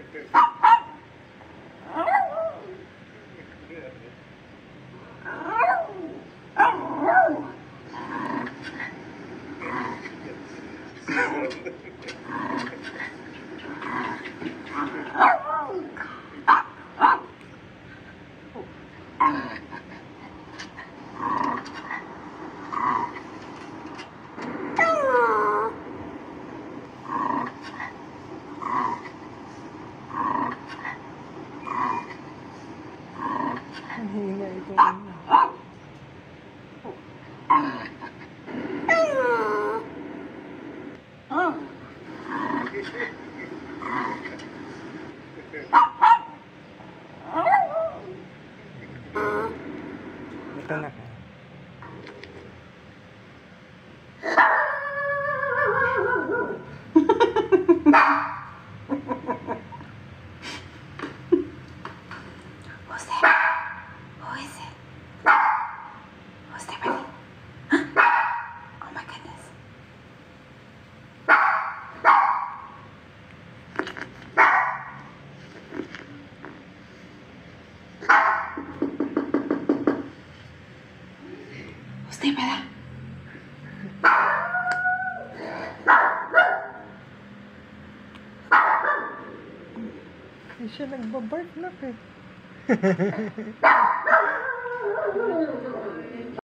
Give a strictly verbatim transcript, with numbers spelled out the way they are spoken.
Hinga ito. Ito na ka. Who's there? Who is it? Who's there, buddy? Huh? Oh my goodness. Who's there, brother? Hindi siya nagbabark na eh.